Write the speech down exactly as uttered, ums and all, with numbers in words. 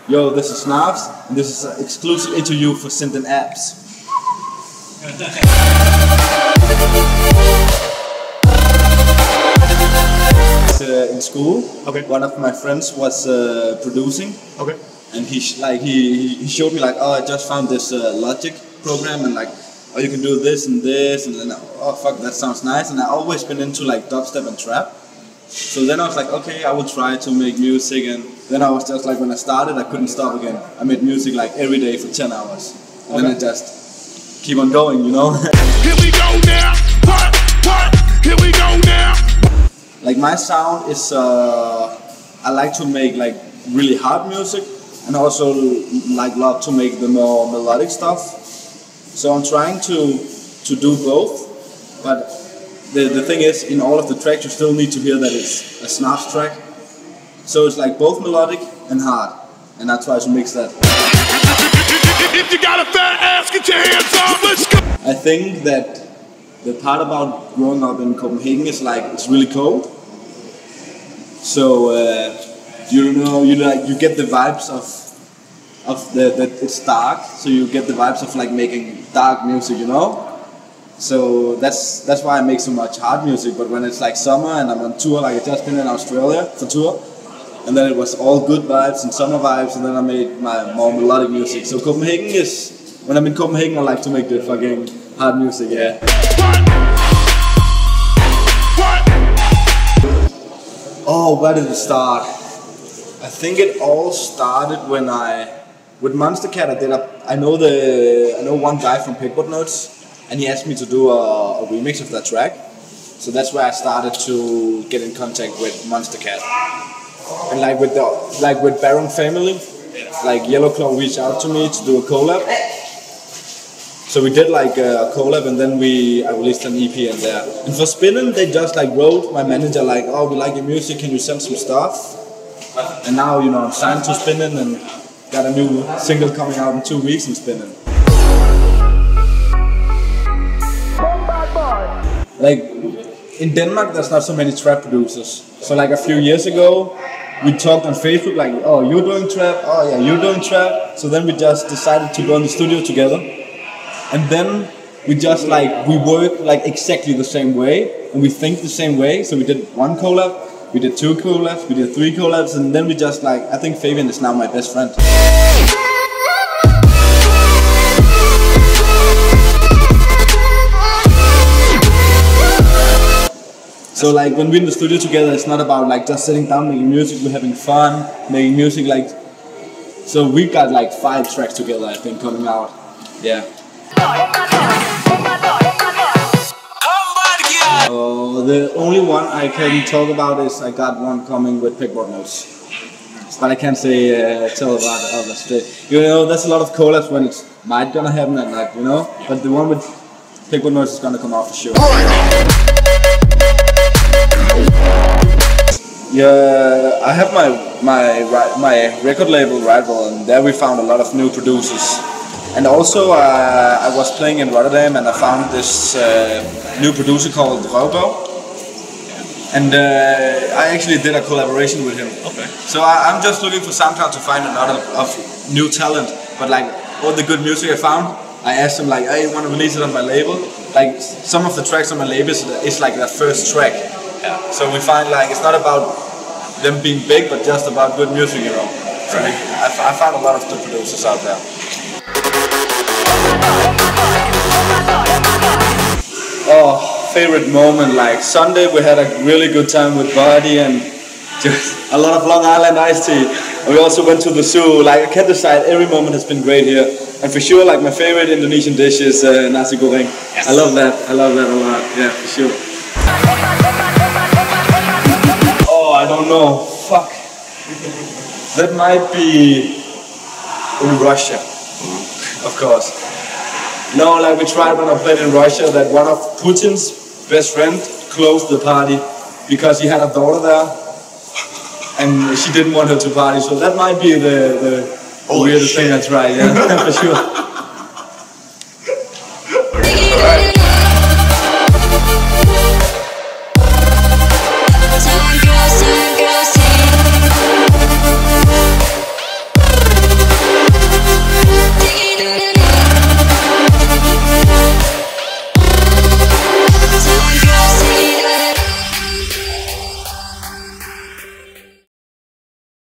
Yo, this is Snavs, and this is an exclusive interview for Sindhèn apps. uh, in school, okay. One of my friends was uh, producing, okay. and he sh like he he showed me like, oh, I just found this uh, Logic program, and like, oh, you can do this and this, and then oh fuck, that sounds nice. And I always been into like dubstep and trap. So then I was like, okay, I will try to make music, and then I was just like, when I started, I couldn't stop again. I made music like every day for ten hours, and okay. Then I just keep on going, you know. Here we go now, what, what, here we go now. Like my sound is, uh, I like to make like really hard music, and also like love to make the more melodic stuff. So I'm trying to to do both, but. The, the thing is, in all of the tracks, you still need to hear that it's a Snavs track. So it's like both melodic and hard, and I try to mix that. If you got a fat ass, get your hands up, let's go! I think that the part about growing up in Copenhagen is like, it's really cold. So, uh, you know, you like you get the vibes of, of the, that it's dark, so you get the vibes of like making dark music, you know? So that's that's why I make so much hard music. But when it's like summer and I'm on tour, like I just been in Australia for tour, and then it was all good vibes and summer vibes, and then I made my more melodic music. So Copenhagen is, when I'm in Copenhagen, I like to make the fucking hard music, yeah. Oh, where did it start? I think it all started when I, with Monster Cat, I did a, I know the, I know one guy from Pickboard Notes. And he asked me to do a, a remix of that track. So that's where I started to get in contact with Monster Cat. And like with the like with Baron Family, like Yellow Claw reached out to me to do a collab. So we did like a collab, and then we I released an E P in there. And for Spinnin', they just like wrote my manager like, oh, we like your music, can you send some stuff? And now, you know, I'm signed to Spinnin' and got a new single coming out in two weeks in Spinnin'. Like, in Denmark, there's not so many trap producers. So like a few years ago, we talked on Facebook like, oh, you're doing trap, oh yeah, you're doing trap. So then we just decided to go in the studio together. And then we just like, we work like exactly the same way, and we think the same way. So we did one collab, we did two collabs, we did three collabs, and then we just like, I think Fabian is now my best friend. So like when we're in the studio together, it's not about like just sitting down making music, we're having fun, making music like... So we got like five tracks together, I think, coming out. Yeah. Uh, the only one I can talk about is I got one coming with Pickboard Notes. But I can't say, uh, tell about the others. You know, there's a lot of collabs when it's might gonna happen at night, you know? But the one with Pickboard Notes is gonna come out for sure. Yeah, I have my my my record label Rival, and there we found a lot of new producers. And also uh, I was playing in Rotterdam, and I found this uh, new producer called Robo. And uh, I actually did a collaboration with him. Okay. So I, I'm just looking for SoundCloud to find a lot of, of new talent. But like all the good music I found, I asked him like, hey, you want to release it on my label? Like some of the tracks on my label is, is like their first track. Yeah. So we find like it's not about them being big, but just about good music, you know. So we, I, I found a lot of good producers out there. Oh, favorite moment, like Sunday we had a really good time with Buddy and just a lot of Long Island iced tea. And we also went to the zoo. Like I can't decide, every moment has been great here. And for sure, like my favorite Indonesian dish is uh, nasi goreng. Yes. I love that. I love that a lot. Yeah, for sure. Oh, I don't know. Fuck. That might be in Russia, of course. No, like we tried when I played in Russia that one of Putin's best friend closed the party because he had a daughter there and she didn't want her to party. So that might be the, the weirdest thing I tried, yeah, for sure.